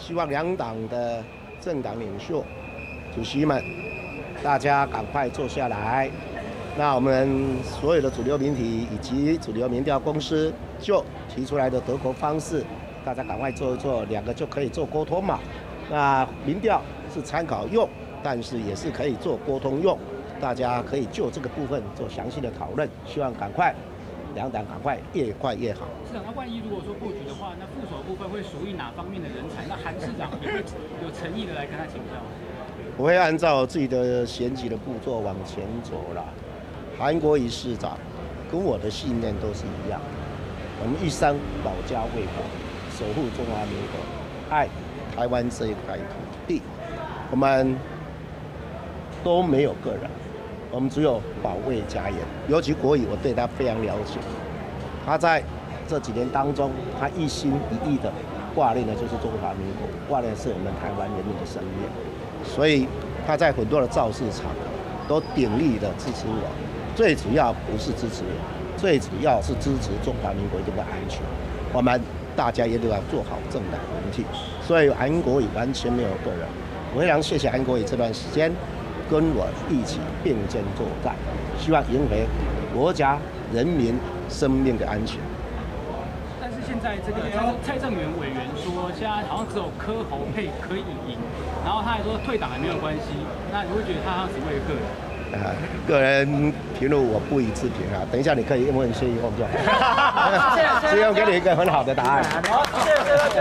希望两党的政党领袖、主席们，大家赶快坐下来。那我们所有的主流媒体以及主流民调公司就提出来的德国方式，大家赶快做一做，两个就可以做沟通嘛。那民调是参考用，但是也是可以做沟通用，大家可以就这个部分做详细的讨论。希望赶快。两党赶快，越快越好。 市长，那万一如果说布局的话，那副手部分会属于哪方面的人才？那韩市长也会有诚意的来跟他请教。 我会按照自己的选举的步骤往前走了。韩国瑜市长跟我的信念都是一样，我们一生保家卫国，守护中华民国，爱台湾这一块土地，我们都没有个人。我们只有保卫家园，尤其国瑜，我对他非常了解。他在这几年当中，他一心一意的挂念的就是中华民国，挂念的是我们台湾人民的生命。所以他在很多的造势场都鼎力的支持我。最主要不是支持我，最主要是支持中华民国这个安全。我们大家也都要做好政党轮替。所以韩国瑜完全没有个人，我非常谢谢韩国瑜这段时间。跟我一起并肩作战，希望赢回国家人民生命的安全。 但是现在这个蔡正元委员说，现在好像只有柯侯配可以赢，然后他还说退党也没有关系，那你会觉得他好像只为了个人？ 个人评论我不予置评啊。等一下你可以问谢依凤就好。谢依凤给你一个很好的答案。 好，谢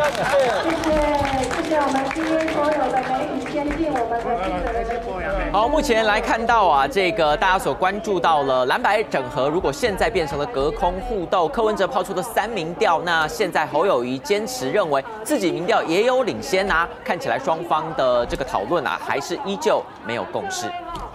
谢我们今天所有的媒体先进我们的记者的支持。 好，目前来看到啊，这个大家所关注到了蓝白整合，如果现在变成了隔空互斗，柯文哲抛出的3民调，那现在侯友宜坚持认为自己民调也有领先啊，看起来双方的这个讨论啊，还是依旧没有共识。